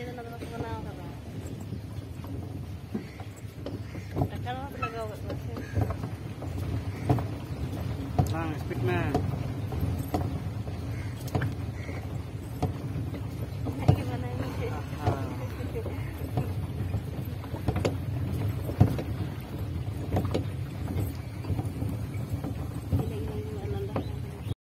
दिन अदरक बनाओ कदा टक्कर मत लगाओ बस हां स्पीड में